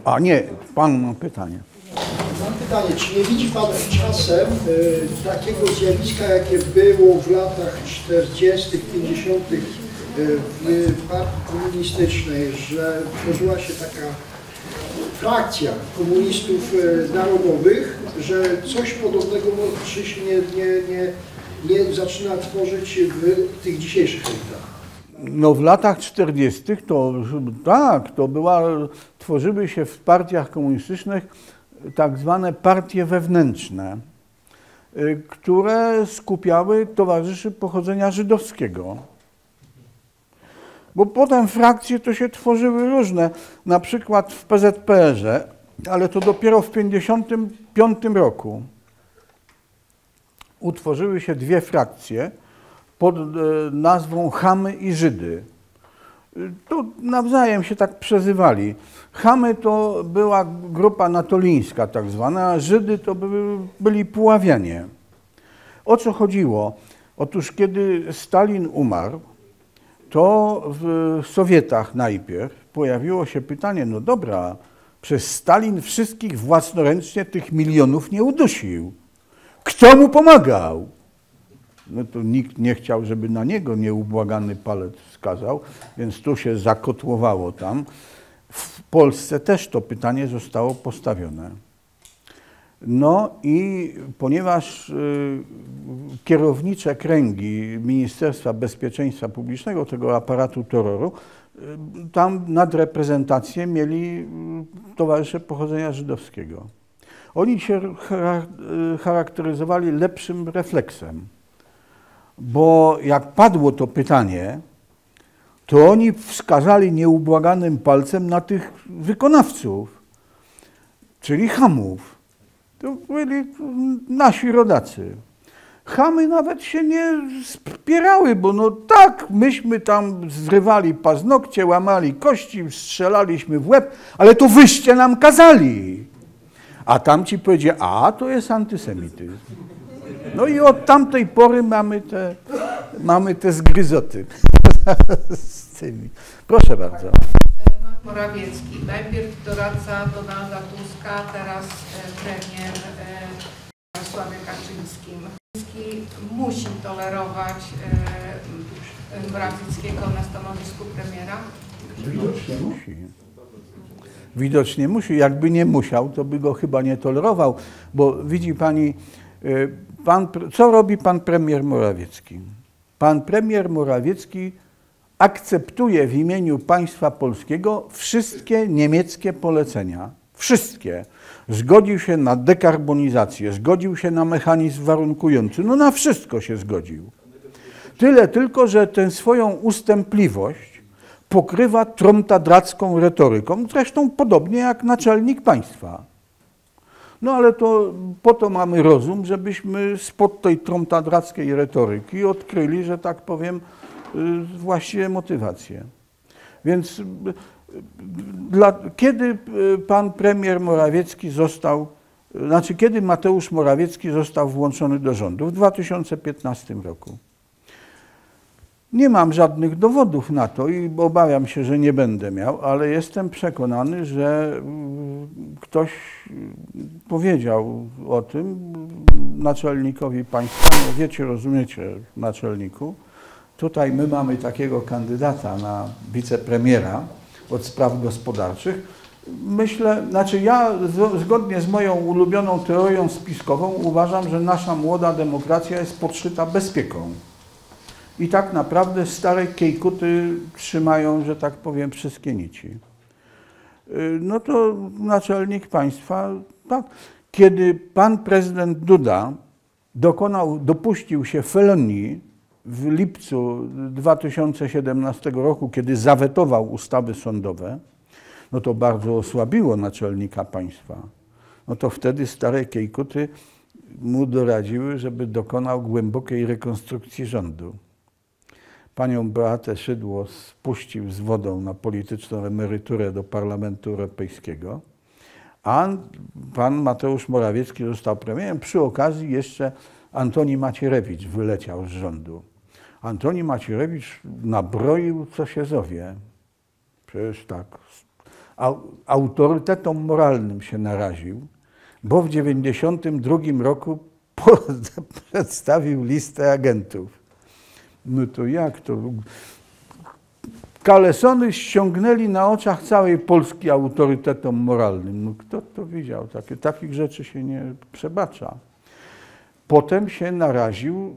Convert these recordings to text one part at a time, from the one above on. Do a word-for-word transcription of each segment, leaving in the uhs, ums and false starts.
A nie, pan ma pytanie. Mam pytanie, czy nie widzi pan czasem y, takiego zjawiska, jakie było w latach czterdziestych, pięćdziesiątych y, w partii komunistycznej, że tworzyła się taka frakcja komunistów y, narodowych, że coś podobnego czy się nie, nie, nie, nie zaczyna tworzyć w tych dzisiejszych elitach? No w latach czterdziestych to tak, to była, tworzyły się w partiach komunistycznych tak zwane partie wewnętrzne, które skupiały towarzyszy pochodzenia żydowskiego. Bo potem frakcje to się tworzyły różne, na przykład w P Z P R-ze, ale to dopiero w pięćdziesiątym piątym roku utworzyły się dwie frakcje pod nazwą Chamy i Żydy. To nawzajem się tak przezywali. Chamy to była grupa natolińska tak zwana, a Żydy to były, byli Puławianie. O co chodziło? Otóż kiedy Stalin umarł, to w Sowietach najpierw pojawiło się pytanie, no dobra, przez Stalin wszystkich własnoręcznie tych milionów nie udusił. Kto mu pomagał? No to nikt nie chciał, żeby na niego nieubłagany palec wskazał, więc tu się zakotłowało tam. W Polsce też to pytanie zostało postawione. No i ponieważ y, kierownicze kręgi Ministerstwa Bezpieczeństwa Publicznego, tego aparatu terroru, y, tam nadreprezentację mieli y, towarzysze pochodzenia żydowskiego. Oni się charakteryzowali lepszym refleksem, bo jak padło to pytanie, to oni wskazali nieubłaganym palcem na tych wykonawców, czyli Chamów. To byli nasi rodacy. Chamy nawet się nie spierały, bo no tak, myśmy tam zrywali paznokcie, łamali kości, strzelaliśmy w łeb, ale to wyście nam kazali. A tamci powiedzieli, a to jest antysemityzm. No i od tamtej pory mamy te, mamy te zgryzoty z tymi. Proszę bardzo. Morawiecki, najpierw doradca Donalda Tuska, teraz premier Jarosławie Kaczyńskim. Kaczyński musi tolerować Morawieckiego na stanowisku premiera? Widocznie musi. Widocznie musi. Jakby nie musiał, to by go chyba nie tolerował, bo widzi pani, pan, co robi pan premier Morawiecki? Pan premier Morawiecki akceptuje w imieniu państwa polskiego wszystkie niemieckie polecenia. Wszystkie. Zgodził się na dekarbonizację, zgodził się na mechanizm warunkujący, no na wszystko się zgodził. Tyle tylko, że tę swoją ustępliwość pokrywa tromtadracką retoryką, zresztą podobnie jak naczelnik państwa. No ale to po to mamy rozum, żebyśmy spod tej tromtadrackiej retoryki odkryli, że tak powiem, właściwie motywację. Więc dla, kiedy pan premier Morawiecki został, znaczy kiedy Mateusz Morawiecki został włączony do rządu? W dwa tysiące piętnastym roku. Nie mam żadnych dowodów na to i obawiam się, że nie będę miał, ale jestem przekonany, że ktoś powiedział o tym naczelnikowi państwa. No wiecie, rozumiecie, naczelniku. Tutaj my mamy takiego kandydata na wicepremiera od spraw gospodarczych. Myślę, znaczy ja zgodnie z moją ulubioną teorią spiskową uważam, że nasza młoda demokracja jest podszyta bezpieką. I tak naprawdę stare kiejkuty trzymają, że tak powiem, wszystkie nici. No to naczelnik państwa, tak. Kiedy pan prezydent Duda dokonał, dopuścił się felonii w lipcu dwa tysiące siedemnastego roku, kiedy zawetował ustawy sądowe, no to bardzo osłabiło naczelnika państwa. No to wtedy stare kiejkuty mu doradziły, żeby dokonał głębokiej rekonstrukcji rządu. Panią Beatę Szydło spuścił z wodą na polityczną emeryturę do Parlamentu Europejskiego, a pan Mateusz Morawiecki został premierem. Przy okazji jeszcze Antoni Macierewicz wyleciał z rządu. Antoni Macierewicz nabroił, co się zowie. Przecież tak, autorytetom moralnym się naraził, bo w dziewięćdziesiątym drugim roku przedstawił listę agentów. No to jak to? Kalesony ściągnęli na oczach całej Polski autorytetom moralnym. No kto to widział? Takie, takich rzeczy się nie przebacza. Potem się naraził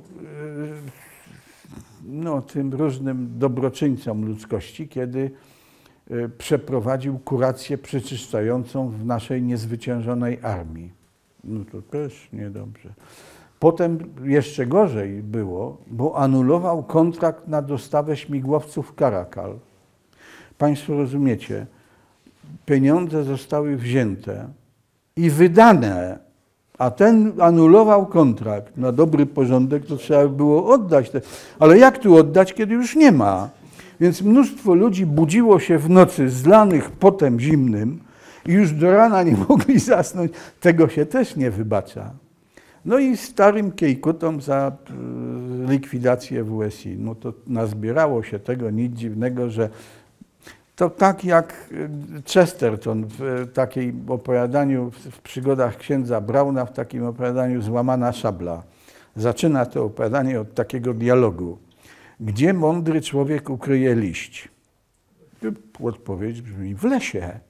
no, tym różnym dobroczyńcom ludzkości, kiedy przeprowadził kurację przeczyszczającą w naszej niezwyciężonej armii. No to też niedobrze. Potem jeszcze gorzej było, bo anulował kontrakt na dostawę śmigłowców Caracal. Państwo rozumiecie, pieniądze zostały wzięte i wydane, a ten anulował kontrakt na dobry porządek, to trzeba było oddać. Te. Ale jak tu oddać, kiedy już nie ma? Więc mnóstwo ludzi budziło się w nocy zlanych potem zimnym i już do rana nie mogli zasnąć. Tego się też nie wybacza. No i starym kiejkutom za likwidację W S I. No to nazbierało się tego, nic dziwnego, że to tak jak Chesterton w takiej opowiadaniu, w przygodach księdza Brauna, w takim opowiadaniu Złamana szabla. Zaczyna to opowiadanie od takiego dialogu. Gdzie mądry człowiek ukryje liść? Odpowiedź brzmi, w lesie.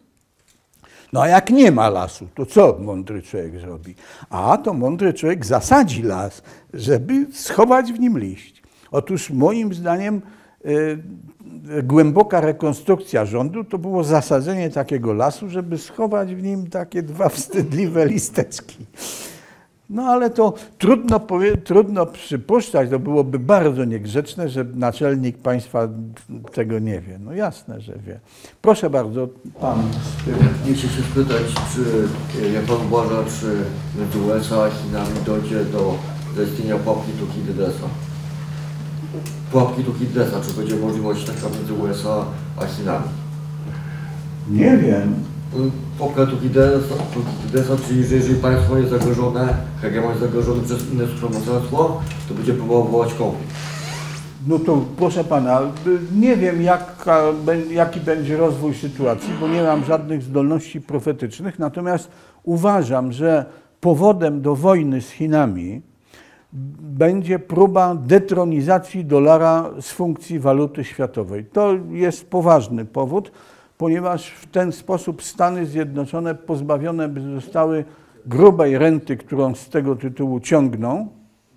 No a jak nie ma lasu, to co mądry człowiek zrobi? A to mądry człowiek zasadzi las, żeby schować w nim liść. Otóż moim zdaniem y, głęboka rekonstrukcja rządu to było zasadzenie takiego lasu, żeby schować w nim takie dwa wstydliwe listeczki. No ale to trudno, powie, trudno przypuszczać, to byłoby bardzo niegrzeczne, że naczelnik państwa tego nie wie. No jasne, że wie. Proszę bardzo, pan. Nie chcę się spytać, czy, jak pan uważa, czy między U S A a Chinami dojdzie do zaistnienia pułapki Tukidydesa? Pułapki Tukidydesa, czy będzie możliwość taka między U S A a Chinami? Nie wiem. Pułapka Tukidydesa, czyli że jeżeli państwo jest zagrożone, hegemon jest zagrożony przez inne supermocarstwo, to będzie próbować konflikt. No to proszę pana, nie wiem jaka, jaki będzie rozwój sytuacji, bo nie mam żadnych zdolności profetycznych, natomiast uważam, że powodem do wojny z Chinami będzie próba detronizacji dolara z funkcji waluty światowej. To jest poważny powód, ponieważ w ten sposób Stany Zjednoczone pozbawione by zostały grubej renty, którą z tego tytułu ciągną.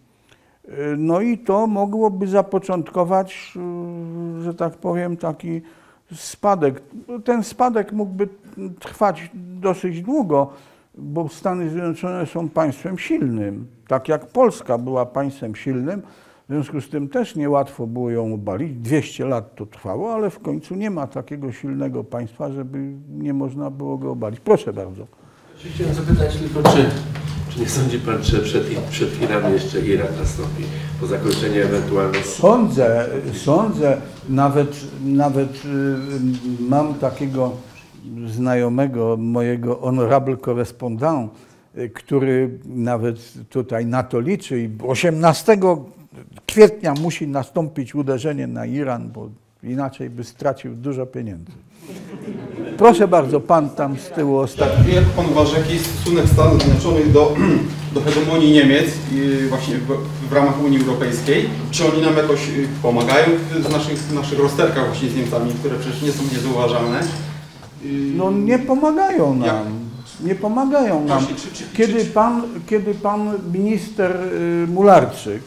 No i to mogłoby zapoczątkować, że tak powiem, taki spadek. Ten spadek mógłby trwać dosyć długo, bo Stany Zjednoczone są państwem silnym, tak jak Polska była państwem silnym. W związku z tym też niełatwo było ją obalić. dwieście lat to trwało, ale w końcu nie ma takiego silnego państwa, żeby nie można było go obalić. Proszę bardzo. Chciałem zapytać tylko, czy, czy nie sądzi pan, że przed, przed chwilami jeszcze Irak nastąpi po zakończeniu ewentualnych... Sądzę, sądzę, nawet, nawet y, mam takiego znajomego, mojego honorable correspondent, y, który nawet tutaj na to liczy i osiemnastego kwietnia musi nastąpić uderzenie na Iran, bo inaczej by stracił dużo pieniędzy. Proszę bardzo, pan tam z tyłu ostatni. Jak pan uważa, jaki jest stosunek Stanów Zjednoczonych do, do hegemonii Niemiec i właśnie w, w ramach Unii Europejskiej? Czy oni nam jakoś pomagają w naszych, w naszych rozterkach właśnie z Niemcami, które przecież nie są niezauważalne? No nie pomagają nam. Jak? Nie pomagają nam. Właśnie, czy, czy, kiedy, czy, pan, kiedy pan minister Mularczyk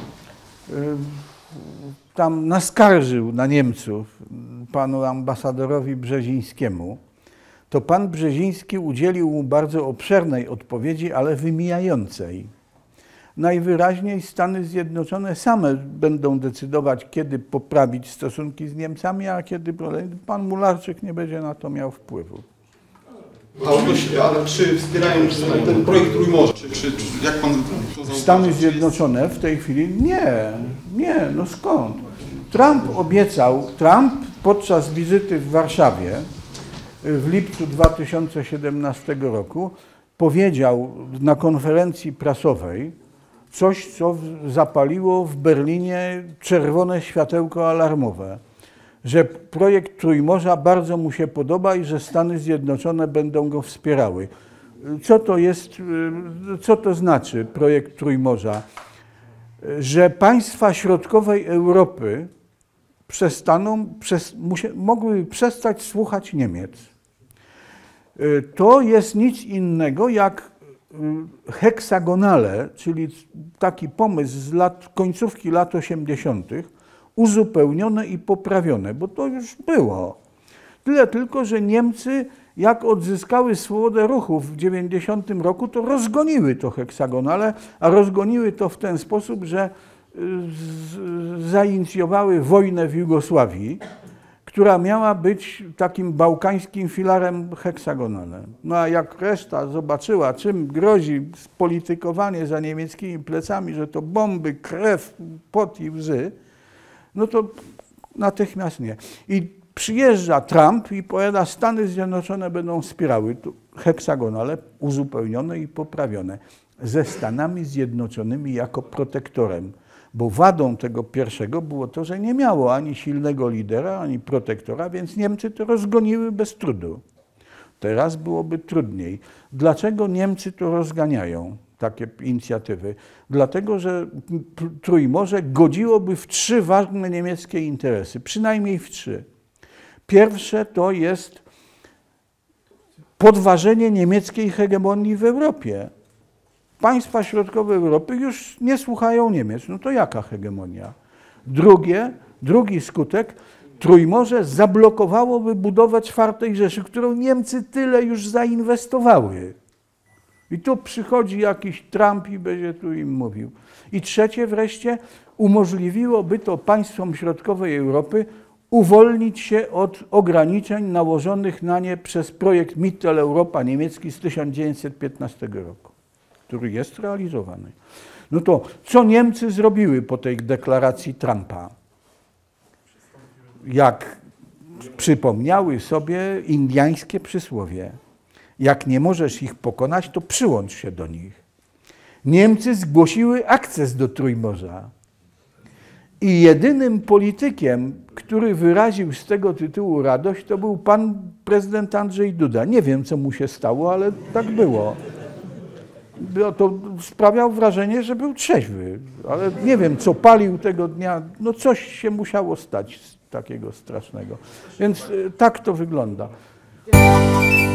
tam naskarżył na Niemców panu ambasadorowi Brzezińskiemu, to pan Brzeziński udzielił mu bardzo obszernej odpowiedzi, ale wymijającej. Najwyraźniej Stany Zjednoczone same będą decydować, kiedy poprawić stosunki z Niemcami, a kiedy pan Mularczyk nie będzie na to miał wpływu. Ale, ale czy wspierają ten projekt Trójmorza? Czy, czy, czy jak pan to zauważy? Stany Zjednoczone w tej chwili nie, nie, no skąd? Trump obiecał, Trump podczas wizyty w Warszawie w lipcu dwa tysiące siedemnastego roku powiedział na konferencji prasowej coś, co zapaliło w Berlinie czerwone światełko alarmowe, że projekt Trójmorza bardzo mu się podoba i że Stany Zjednoczone będą go wspierały. Co to jest, co to znaczy projekt Trójmorza? Że państwa środkowej Europy przestaną, przez, musie, mogły przestać słuchać Niemiec. To jest nic innego jak heksagonale, czyli taki pomysł z lat, końcówki lat osiemdziesiątych, uzupełnione i poprawione, bo to już było. Tyle tylko, że Niemcy, jak odzyskały swobodę ruchu w dziewięćdziesiątym roku, to rozgoniły to heksagonale, a rozgoniły to w ten sposób, że zainicjowały wojnę w Jugosławii, która miała być takim bałkańskim filarem heksagonalem. No a jak reszta zobaczyła, czym grozi spolitykowanie za niemieckimi plecami, że to bomby, krew, pot i łzy, no to natychmiast nie. I przyjeżdża Trump i powiada, Stany Zjednoczone będą wspierały heksagonale uzupełnione i poprawione ze Stanami Zjednoczonymi jako protektorem. Bo wadą tego pierwszego było to, że nie miało ani silnego lidera, ani protektora, więc Niemcy to rozgoniły bez trudu. Teraz byłoby trudniej. Dlaczego Niemcy to rozganiają, takie inicjatywy? Dlatego, że Trójmorze godziłoby w trzy ważne niemieckie interesy, przynajmniej w trzy. Pierwsze to jest podważenie niemieckiej hegemonii w Europie. Państwa środkowej Europy już nie słuchają Niemiec. No to jaka hegemonia? Drugie, drugi skutek, Trójmorze zablokowałoby budowę czwartej Rzeszy, którą Niemcy tyle już zainwestowały. I tu przychodzi jakiś Trump i będzie tu im mówił. I trzecie wreszcie, umożliwiłoby to państwom środkowej Europy uwolnić się od ograniczeń nałożonych na nie przez projekt Mitteleuropa niemiecki z tysiąc dziewięćset piętnastego roku. Który jest realizowany. No to co Niemcy zrobiły po tej deklaracji Trumpa? Jak przypomniały sobie indiańskie przysłowie. Jak nie możesz ich pokonać, to przyłącz się do nich. Niemcy zgłosiły akces do Trójmorza. I jedynym politykiem, który wyraził z tego tytułu radość, to był pan prezydent Andrzej Duda. Nie wiem, co mu się stało, ale tak było. To sprawiał wrażenie, że był trzeźwy, ale nie wiem, co palił tego dnia. No coś się musiało stać takiego strasznego. Więc tak to wygląda.